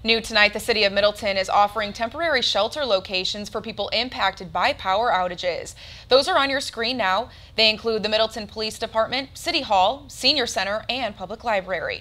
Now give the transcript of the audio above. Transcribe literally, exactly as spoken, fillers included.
New tonight, the City of Middleton is offering temporary shelter locations for people impacted by power outages. Those are on your screen now. They include the Middleton Police Department, City Hall, Senior Center, and Public Library.